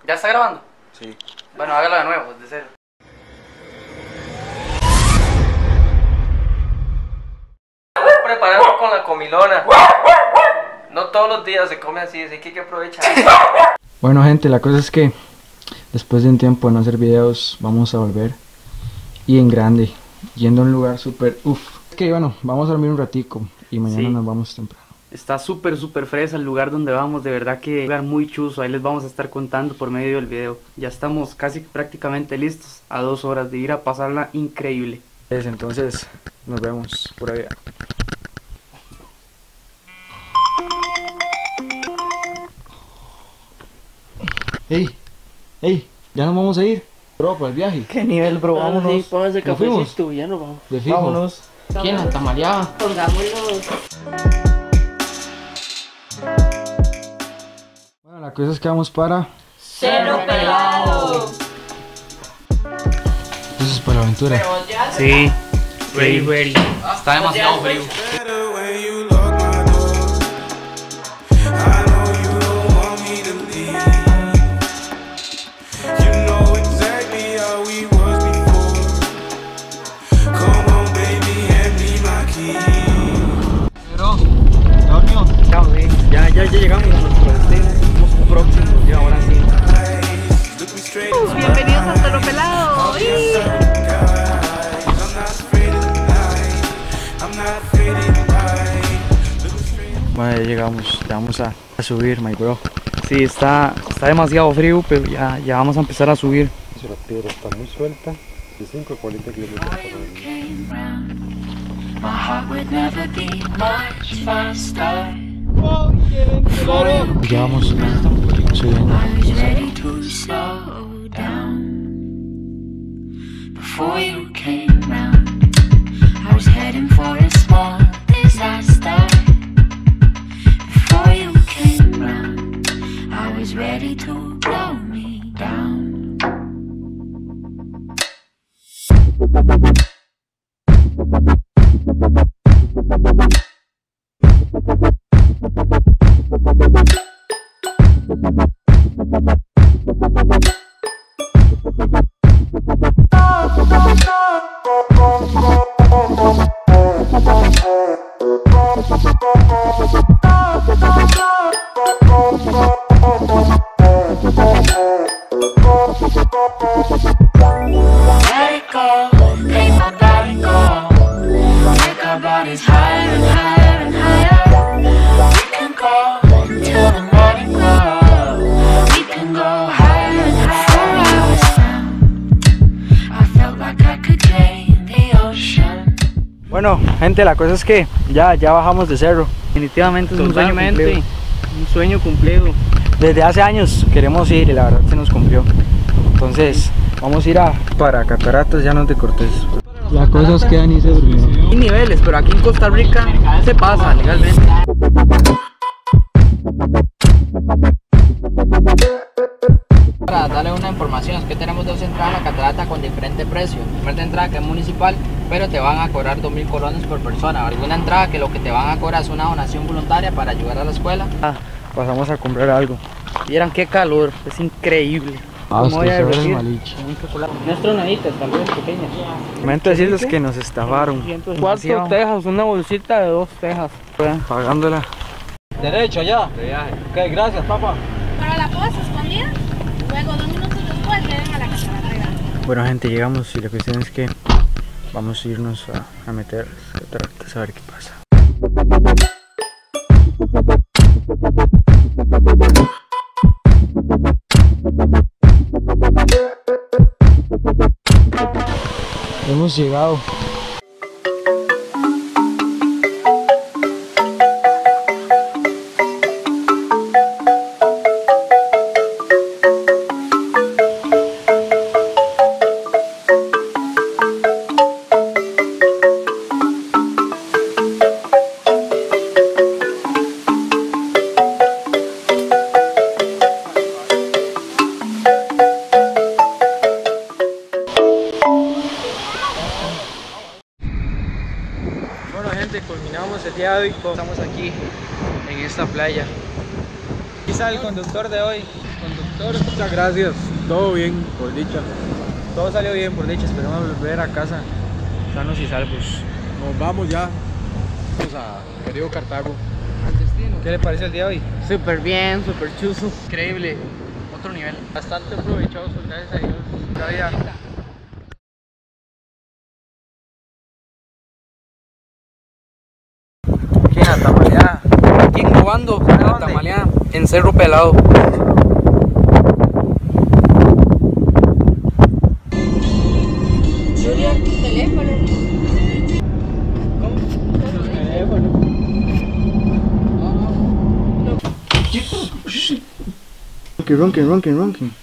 ¿Ya está grabando? Sí. Bueno, hágalo de nuevo, de cero. Preparando con la comilona. No todos los días se come así que hay que aprovechar. Bueno gente, la cosa es que después de un tiempo de no hacer videos vamos a volver y en grande, yendo a un lugar súper Es que bueno, vamos a dormir un ratico y mañana nos vamos temprano. Está súper fresa el lugar donde vamos, de verdad que es un lugar muy chuzo, ahí les vamos a estar contando por medio del video. Ya estamos casi prácticamente listos, a 2 horas de ir a pasarla increíble. Entonces nos vemos por allá. Ey, ya nos vamos a ir, bro, para el viaje. ¿Qué nivel, bro? Vámonos. Sí, pónganse ¿Nos fuimos? cafecito, ya nos vamos. De fijo. Vámonos. ¿Quién? ¿La tamaleada? Pongámoslos. Bueno, la cosa es que vamos para... Cerro Pelado. Entonces para la aventura. Sí, ready. Está demasiado frío. Ya llegamos a nuestro destino, somos próximos, y ahora sí. Bienvenidos a Cerro Pelado. Bueno, ya llegamos, ya vamos a subir, my bro. Sí, está demasiado frío, pero ya vamos a empezar a subir. La piedra está muy suelta, de 5 a 40 kilómetros por hora. My heart would never beat much faster. Ya vamos subiendo. I was ready to slow down before you came round. I was heading for a small disaster before you came round. I was ready to blow me down. Let it go, make my body go. Take our bodies higher and higher and higher. We can go till the morning glow. We can go higher and higher. Before I was found, I felt like I could gain the ocean. Bueno, gente, la cosa es que ya bajamos de cerro. Definitivamente es Totalmente. un sueño cumplido. Desde hace años queremos ir y la verdad se nos cumplió. Entonces, vamos a ir para Cataratas Llanos de Cortés. La cosa es que Dani se durmió. Hay niveles, pero aquí en Costa Rica se pasa legalmente. Para darle una información, es que tenemos 2 entradas a la catarata con diferente precio. La primera entrada que es municipal, pero te van a cobrar 2.000 colones por persona. Alguna entrada que lo que te van a cobrar es una donación voluntaria para ayudar a la escuela. Pasamos a comprar algo. Vieran qué calor, es increíble. Ah, ¿Cómo voy a es derretir? maliche. Unas tronaditas, tal vez pequeñas. Momento de decirles que nos estafaron. 4 tejas, una bolsita de 2 tejas. Pagándola. Derecho ya. De viaje. Ok, gracias, papá. Pero la cosa escondida, luego 2 minutos después llegan a la catarata grande. Bueno gente, llegamos y la cuestión es que vamos a irnos a meter cataratas a ver qué pasa. Hemos llegado. culminamos el día de hoy. Estamos aquí en esta playa. Aquí está el conductor de hoy. Muchas gracias, todo bien, por dicha. Todo salió bien, por dicha. Esperemos volver a casa sanos y salvos. Nos vamos ya. Vamos a querido Cartago. Al destino. ¿Qué le parece el día de hoy? Súper bien, súper chuzo. Increíble. Otro nivel. Bastante provechoso, gracias a Dios. Cada día. Aquí en la tamaleada. Aquí innovando en la tamaleada. En Cerro Pelado. Julia, tu teléfono. Ronquen.